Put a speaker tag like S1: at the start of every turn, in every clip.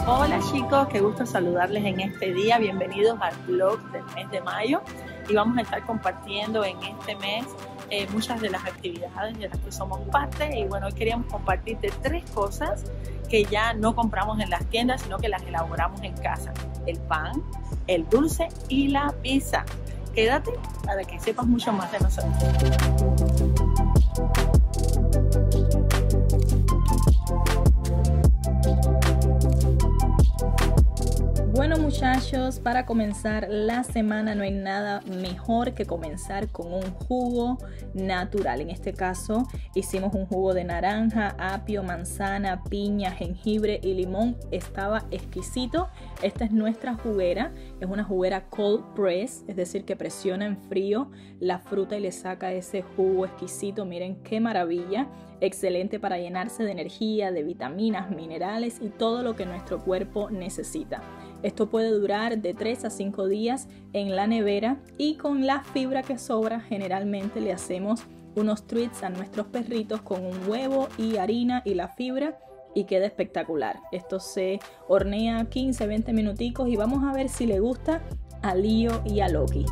S1: Hola chicos, qué gusto saludarles en este día. Bienvenidos al blog del mes de mayo y vamos a estar compartiendo en este mes muchas de las actividades de las que somos parte. Y bueno, hoy queríamos compartirte 3 cosas que ya no compramos en las tiendas, sino que las elaboramos en casa: el pan, el dulce y la pizza. Quédate para que sepas mucho más de nosotros.
S2: Bueno muchachos, para comenzar la semana no hay nada mejor que comenzar con un jugo natural. En este caso hicimos un jugo de naranja, apio, manzana, piña, jengibre y limón. Estaba exquisito. Esta es nuestra juguera. Es una juguera cold press, es decir que presiona en frío la fruta y le saca ese jugo exquisito. Miren qué maravilla. Excelente para llenarse de energía, de vitaminas, minerales y todo lo que nuestro cuerpo necesita. Esto puede durar de 3 a 5 días en la nevera y con la fibra que sobra generalmente le hacemos unos treats a nuestros perritos con un huevo y harina y la fibra y queda espectacular. Esto se hornea 15-20 minuticos y vamos a ver si le gusta a Lío y a Loki.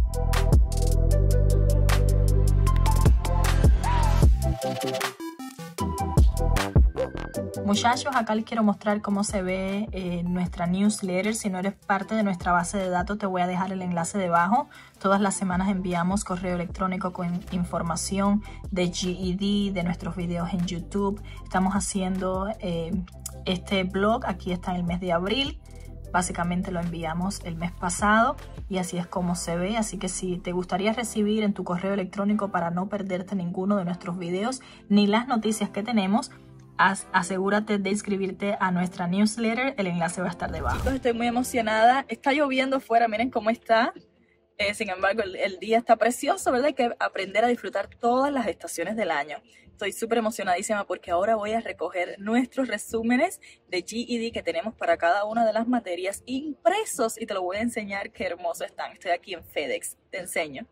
S2: Muchachos, acá les quiero mostrar cómo se ve nuestra newsletter. Si no eres parte de nuestra base de datos, te voy a dejar el enlace debajo. Todas las semanas enviamos correo electrónico con información de GED, de nuestros videos en YouTube. Estamos haciendo este blog, aquí está en el mes de abril. Básicamente lo enviamos el mes pasado y así es como se ve. Así que si te gustaría recibir en tu correo electrónico para no perderte ninguno de nuestros videos ni las noticias que tenemos, asegúrate de inscribirte a nuestra newsletter. El enlace va a estar debajo. Estoy muy emocionada. Está lloviendo fuera, miren cómo está. Sin embargo, el día está precioso, ¿verdad? Hay que aprender a disfrutar todas las estaciones del año. Estoy súper emocionadísima porque ahora voy a recoger nuestros resúmenes de GED que tenemos para cada una de las materias impresos y te lo voy a enseñar qué hermosos están. Estoy aquí en FedEx. Te enseño.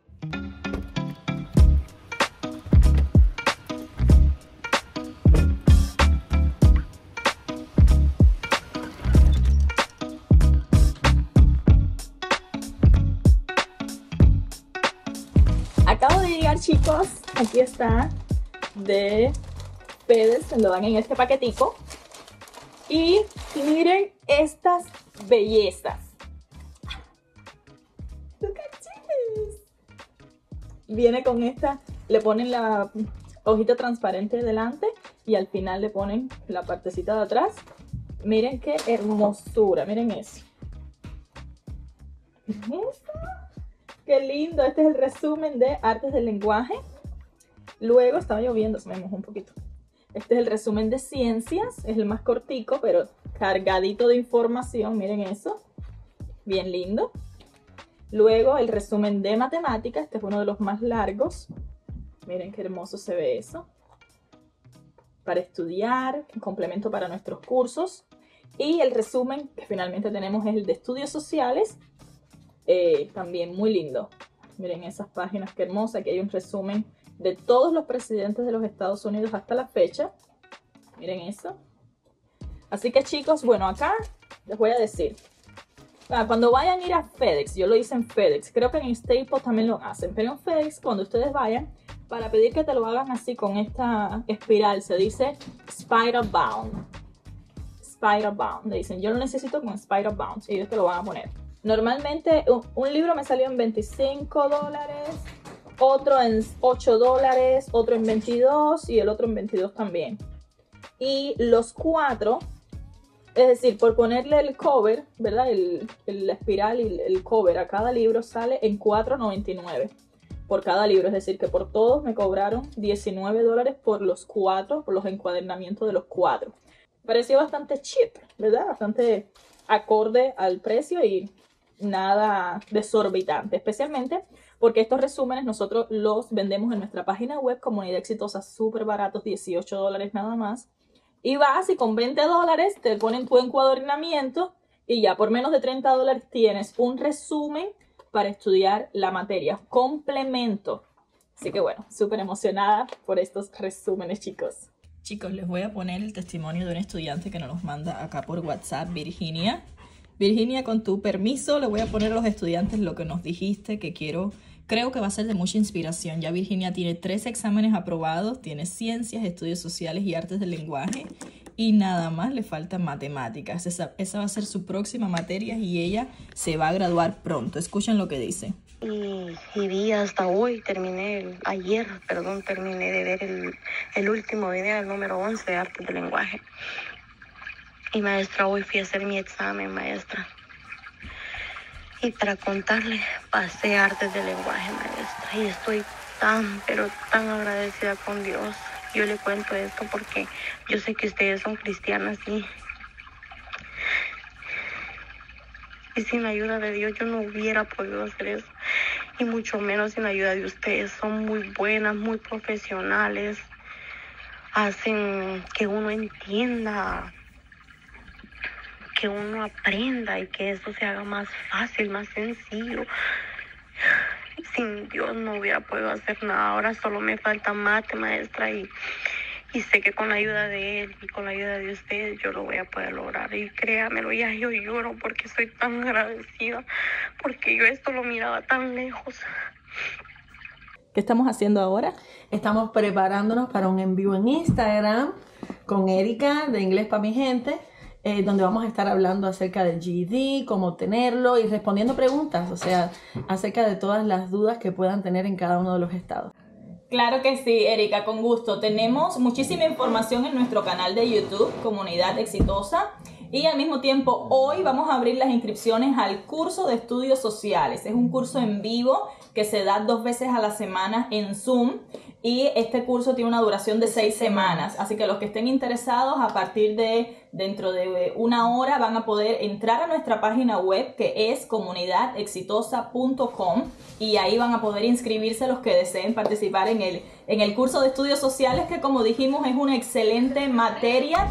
S2: Acabo de llegar, chicos, aquí está, de FedEx, me lo dan en este paquetico. Y miren estas bellezas. ¡Look at this! Viene con esta, le ponen la hojita transparente delante y al final le ponen la partecita de atrás. Miren qué hermosura, miren eso. ¿Miren esto? ¡Qué lindo! Este es el resumen de artes del lenguaje. Luego, estaba lloviendo, se me mojó un poquito. Este es el resumen de ciencias. Es el más cortico, pero cargadito de información. Miren eso. Bien lindo. Luego, el resumen de matemáticas. Este es uno de los más largos. Miren qué hermoso se ve eso. Para estudiar, un complemento para nuestros cursos. Y el resumen que finalmente tenemos es el de estudios sociales. También muy lindo. Miren esas páginas, qué hermosa. Aquí hay un resumen de todos los presidentes de los Estados Unidos hasta la fecha. Miren eso. Así que chicos, bueno, acá les voy a decir. Cuando vayan a ir a FedEx, yo lo hice en FedEx. Creo que en Staples también lo hacen. Pero en FedEx, cuando ustedes vayan, para pedir que te lo hagan así con esta espiral, se dice Spiral Bound. Spiral Bound. Le dicen, yo lo necesito con Spiral Bound. Y ellos te lo van a poner. Normalmente un libro me salió en $25, otro en $8, otro en 22 y el otro en 22 también. Y los 4, es decir, por ponerle el cover, ¿verdad? La espiral y el cover a cada libro sale en $4.99 por cada libro. Es decir, que por todos me cobraron $19 por los 4, por los encuadernamientos de los 4. Pareció bastante cheap, ¿verdad? Bastante acorde al precio y nada desorbitante, especialmente porque estos resúmenes nosotros los vendemos en nuestra página web Comunidad Exitosa, súper baratos, $18 nada más. Y vas y con $20 te ponen tu encuadernamiento y ya por menos de $30 tienes un resumen para estudiar la materia, complemento. Así que bueno, súper emocionada por estos resúmenes, chicos. Chicos, les voy a poner el testimonio de un estudiante que nos los manda acá por WhatsApp, Virginia. Virginia, con tu permiso, le voy a poner a los estudiantes lo que nos dijiste, que creo que va a ser de mucha inspiración. Ya Virginia tiene 3 exámenes aprobados, tiene ciencias, estudios sociales y artes del lenguaje, y nada más le faltan matemáticas. Esa va a ser su próxima materia y ella se va a graduar pronto. Escuchen lo que dice.
S3: Y vi hasta hoy, ayer terminé de ver el último video, el número 11 de Artes del Lenguaje. Y maestra, hoy fui a hacer mi examen, maestra. Y para contarle, pasé Artes del Lenguaje, maestra. Y estoy pero tan agradecida con Dios. Yo le cuento esto porque yo sé que ustedes son cristianas y sin la ayuda de Dios yo no hubiera podido hacer eso. Y mucho menos sin la ayuda de ustedes. Son muy buenas, muy profesionales. Hacen que uno entienda, que uno aprenda y que eso se haga más fácil, más sencillo. Sin Dios no hubiera podido hacer nada. Ahora solo me falta mate, maestra, y sé que con la ayuda de Él y con la ayuda de ustedes yo lo voy a poder lograr. Y créamelo, ya yo lloro porque soy tan agradecida, porque yo esto lo miraba tan lejos.
S2: ¿Qué estamos haciendo ahora?
S1: Estamos preparándonos para un en vivo en Instagram con Erika de Inglés para mi gente, donde vamos a estar hablando acerca del GED, cómo obtenerlo y respondiendo preguntas, o sea, acerca de todas las dudas que puedan tener en cada uno de los estados.
S2: Claro que sí, Erika, con gusto. Tenemos muchísima información en nuestro canal de YouTube, Comunidad Exitosa. Y al mismo tiempo, hoy vamos a abrir las inscripciones al curso de estudios sociales. Es un curso en vivo que se da 2 veces a la semana en Zoom. Y este curso tiene una duración de 6 semanas. Así que los que estén interesados, a partir de dentro de 1 hora, van a poder entrar a nuestra página web, que es comunidadexitosa.com. Y ahí van a poder inscribirse los que deseen participar en el curso de estudios sociales, que como dijimos es una excelente materia.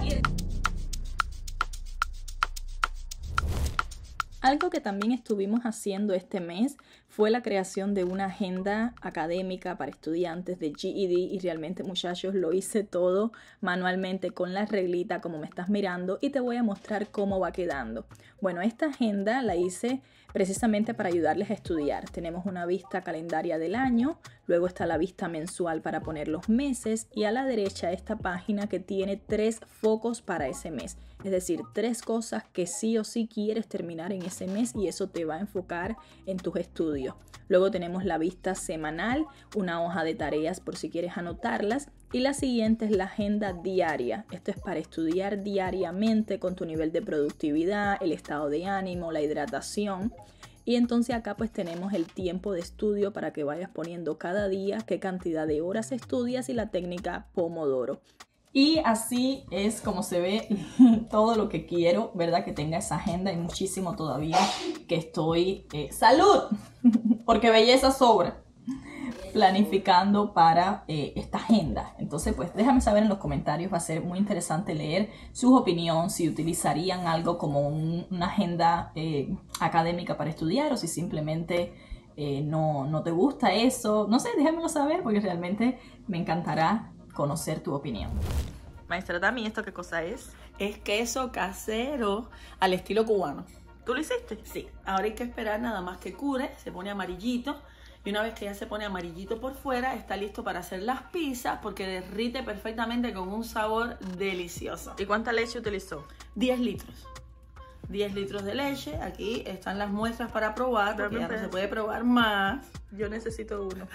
S2: Algo que también estuvimos haciendo este mes fue la creación de una agenda académica para estudiantes de GED, y realmente, muchachos, lo hice todo manualmente con la reglita como me estás mirando, y te voy a mostrar cómo va quedando. Bueno, esta agenda la hice precisamente para ayudarles a estudiar. Tenemos una vista calendaria del año, luego está la vista mensual para poner los meses, y a la derecha esta página que tiene 3 focos para ese mes. Es decir, 3 cosas que sí o sí quieres terminar en ese mes, y eso te va a enfocar en tus estudios. Luego tenemos la vista semanal, una hoja de tareas por si quieres anotarlas, y la siguiente es la agenda diaria. Esto es para estudiar diariamente con tu nivel de productividad, el estado de ánimo, la hidratación. Y entonces acá pues tenemos el tiempo de estudio para que vayas poniendo cada día qué cantidad de horas estudias y la técnica Pomodoro. Y así es como se ve todo lo que quiero, ¿verdad? Que tenga esa agenda. Hay muchísimo todavía que estoy... ¡Salud! Porque belleza sobra. Planificando para esta agenda. Entonces, pues déjame saber en los comentarios. Va a ser muy interesante leer su opinión, si utilizarían algo como una agenda académica para estudiar, o si simplemente no te gusta eso. No sé, déjamelo saber, porque realmente me encantará conocer tu opinión. Maestra Tami, ¿esto qué cosa es?
S1: Es queso casero al estilo cubano.
S2: ¿Tú lo hiciste?
S1: Sí, ahora hay que esperar nada más que cure, se pone amarillito, y una vez que ya se pone amarillito por fuera, está listo para hacer las pizzas, porque derrite perfectamente con un sabor delicioso.
S2: ¿Y cuánta leche utilizó?
S1: 10 litros. 10 litros de leche. Aquí están las muestras para probar, porque ya no se puede probar más.
S2: Yo necesito uno.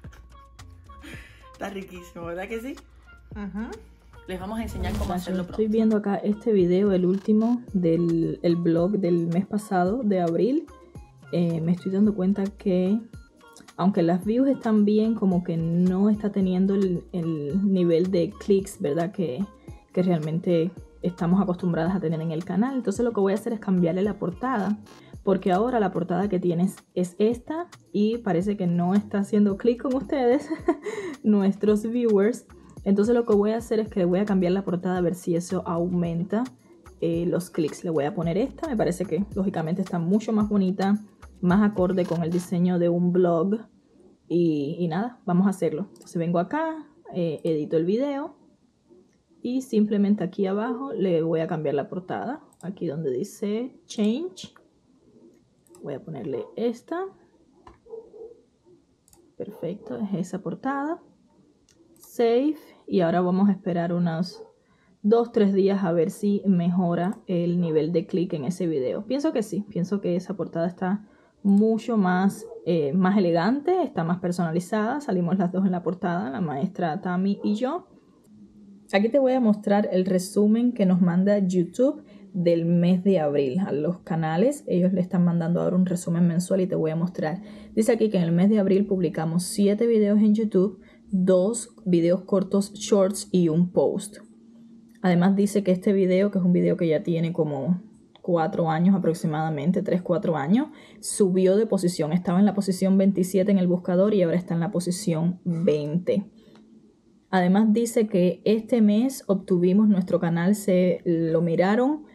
S1: Está riquísimo, ¿verdad que sí? Les vamos a enseñar cómo hacerlo pronto.
S2: Estoy viendo acá este video, el último del blog del mes pasado, de abril. Me estoy dando cuenta que, aunque las views están bien, como que no está teniendo el nivel de clics, ¿verdad? Que realmente estamos acostumbradas a tener en el canal. Entonces lo que voy a hacer es cambiarle la portada, porque ahora la portada que tienes es esta, y parece que no está haciendo clic con ustedes, nuestros viewers. Entonces lo que voy a hacer es que le voy a cambiar la portada, a ver si eso aumenta los clics. Le voy a poner esta, me parece que lógicamente está mucho más bonita, más acorde con el diseño de un blog. Y nada, vamos a hacerlo. Entonces vengo acá, edito el video y simplemente aquí abajo le voy a cambiar la portada. Aquí donde dice Change, voy a ponerle esta. Perfecto, es esa portada. Save, y ahora vamos a esperar unos 2-3 días a ver si mejora el nivel de clic en ese video. Pienso que sí, pienso que esa portada está mucho más elegante, está más personalizada. Salimos las dos en la portada, la maestra Tami y yo. Aquí te voy a mostrar el resumen que nos manda YouTube del mes de abril a los canales. Ellos le están mandando ahora un resumen mensual y te voy a mostrar. Dice aquí que en el mes de abril publicamos 7 videos en YouTube, 2 videos cortos shorts y un post. Además dice que este video, que es un video que ya tiene como 4 años aproximadamente, 3-4 años, subió de posición. Estaba en la posición 27 en el buscador y ahora está en la posición 20. Además dice que este mes obtuvimos, nuestro canal se lo miraron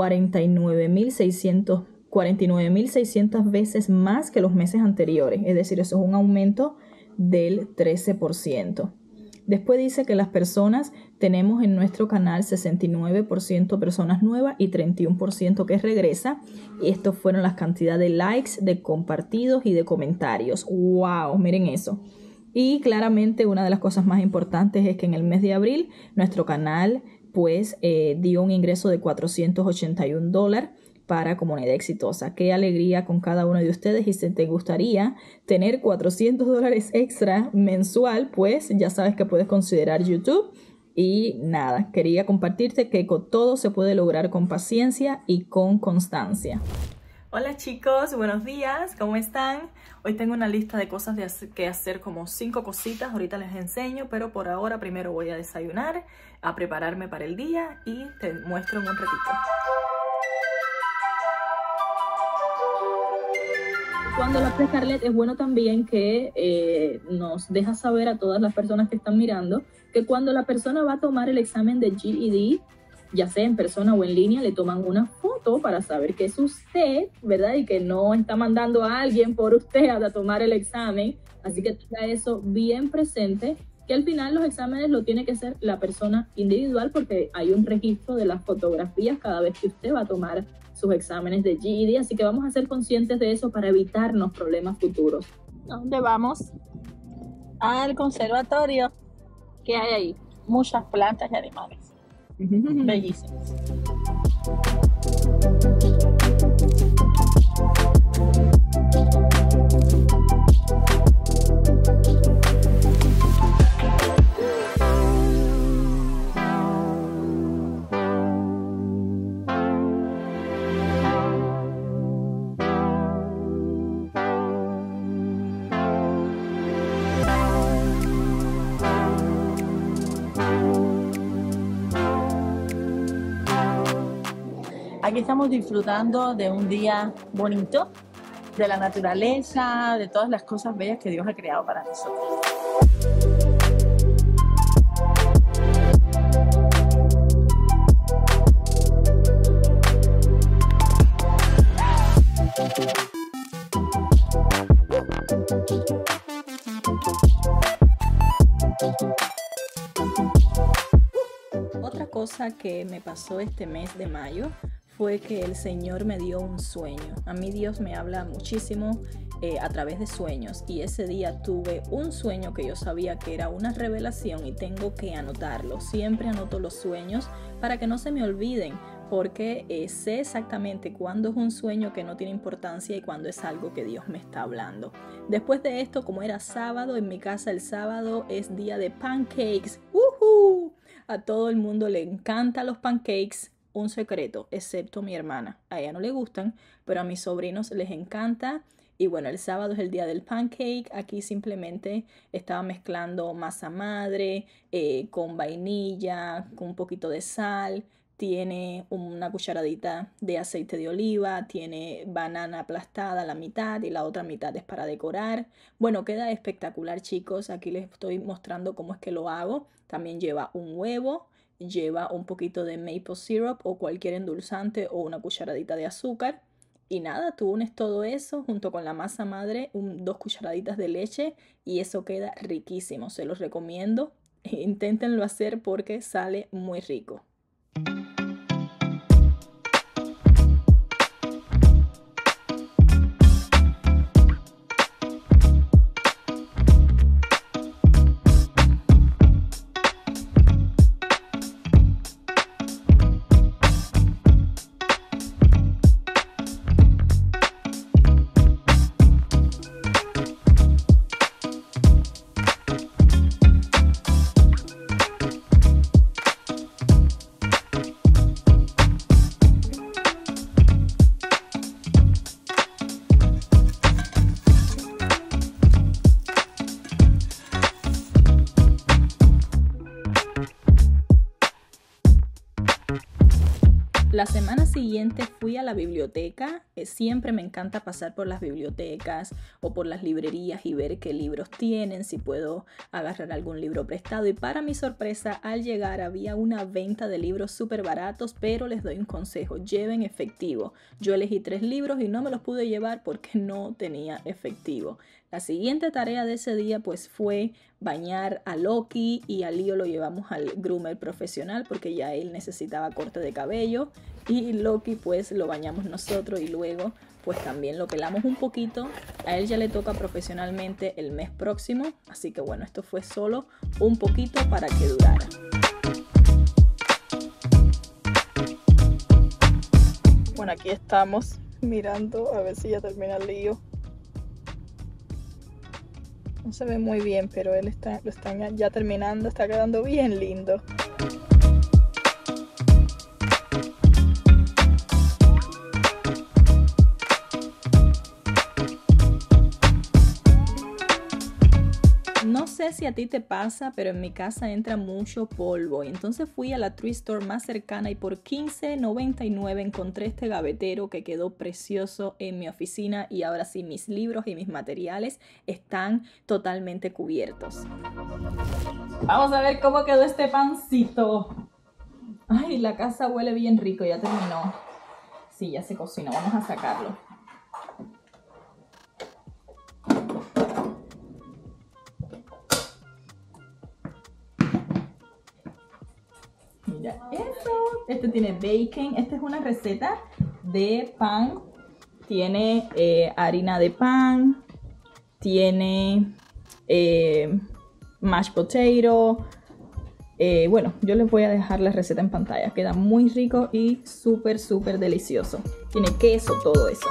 S2: 49.600 veces más que los meses anteriores. Es decir, eso es un aumento del 13%. Después dice que las personas, tenemos en nuestro canal 69% personas nuevas y 31% que regresa. Y estos fueron las cantidades de likes, de compartidos y de comentarios. ¡Wow! Miren eso. Y claramente una de las cosas más importantes es que en el mes de abril nuestro canal pues dio un ingreso de $481 para Comunidad Exitosa. Qué alegría con cada uno de ustedes, y si te gustaría tener $400 extra mensual, pues ya sabes que puedes considerar YouTube. Y nada, quería compartirte que con todo se puede lograr con paciencia y con constancia. Hola chicos, buenos días, ¿cómo están? Hoy tengo una lista de cosas que hacer, como 5 cositas, ahorita les enseño, pero por ahora primero voy a desayunar, a prepararme para el día y te muestro en un ratito. Cuando la Scarlett, es bueno también que nos deja saber a todas las personas que están mirando que cuando la persona va a tomar el examen de GED, ya sea en persona o en línea, le toman una foto para saber que es usted, ¿verdad? Y que no está mandando a alguien por usted a tomar el examen. Así que tenga eso bien presente, que al final los exámenes lo tiene que hacer la persona individual, porque hay un registro de las fotografías cada vez que usted va a tomar sus exámenes de GED. Así que vamos a ser conscientes de eso para evitarnos problemas futuros.
S1: ¿A dónde vamos? Al conservatorio. ¿Qué hay ahí? Muchas plantas y animales. Bellísimos. Aquí estamos disfrutando de un día bonito, de la naturaleza, de todas las cosas bellas que Dios ha creado para nosotros.
S2: Otra cosa que me pasó este mes de mayo fue que el Señor me dio un sueño. A mí Dios me habla muchísimo a través de sueños, y ese día tuve un sueño que yo sabía que era una revelación y tengo que anotarlo. Siempre anoto los sueños para que no se me olviden, porque sé exactamente cuándo es un sueño que no tiene importancia y cuándo es algo que Dios me está hablando. Después de esto, como era sábado, en mi casa el sábado es día de pancakes. ¡Uhú! A todo el mundo le encantan los pancakes. Un secreto, excepto mi hermana. A ella no le gustan, pero a mis sobrinos les encanta. Y bueno, el sábado es el día del pancake. Aquí simplemente estaba mezclando masa madre con vainilla, con un poquito de sal. Tiene una cucharadita de aceite de oliva, tiene banana aplastada a la mitad y la otra mitad es para decorar. Bueno, queda espectacular, chicos. Aquí les estoy mostrando cómo es que lo hago. También lleva un huevo, lleva un poquito de maple syrup o cualquier endulzante o una cucharadita de azúcar. Y nada, tú unes todo eso junto con la masa madre, 2 cucharaditas de leche, y eso queda riquísimo. Se los recomiendo inténtenlo hacer porque sale muy rico. La semana siguiente fui a la biblioteca. Siempre me encanta pasar por las bibliotecas o por las librerías y ver qué libros tienen, si puedo agarrar algún libro prestado. Y para mi sorpresa, al llegar había una venta de libros súper baratos, pero les doy un consejo: lleven efectivo. Yo elegí 3 libros y no me los pude llevar porque no tenía efectivo. La siguiente tarea de ese día pues fue bañar a Loki, y a Leo lo llevamos al groomer profesional porque ya él necesitaba corte de cabello, y Loki pues lo bañamos nosotros y luego pues también lo pelamos un poquito. A él ya le toca profesionalmente el mes próximo, así que bueno, esto fue solo un poquito para que durara. Bueno, aquí estamos mirando a ver si ya termina el lío. No se ve muy bien, pero él lo están ya terminando, está quedando bien lindo. No sé si a ti te pasa, pero en mi casa entra mucho polvo, y entonces fui a la thrift store más cercana y por $15.99 encontré este gavetero que quedó precioso en mi oficina, y ahora sí mis libros y mis materiales están totalmente cubiertos. Vamos a ver cómo quedó este pancito. Ay, la casa huele bien rico, ya terminó. Sí, ya se cocinó, vamos a sacarlo. Mira eso, este tiene bacon. Esta es una receta de pan. Tiene harina de pan, tiene mashed potato. Bueno, yo les voy a dejar la receta en pantalla. Queda muy rico y súper delicioso. Tiene queso, todo eso.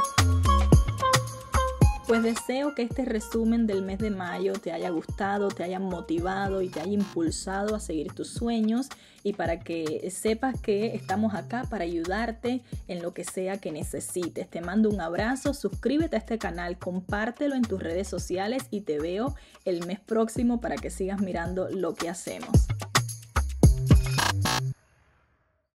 S2: Pues deseo que este resumen del mes de mayo te haya gustado, te haya motivado y te haya impulsado a seguir tus sueños, y para que sepas que estamos acá para ayudarte en lo que sea que necesites. Te mando un abrazo, suscríbete a este canal, compártelo en tus redes sociales y te veo el mes próximo para que sigas mirando lo que hacemos.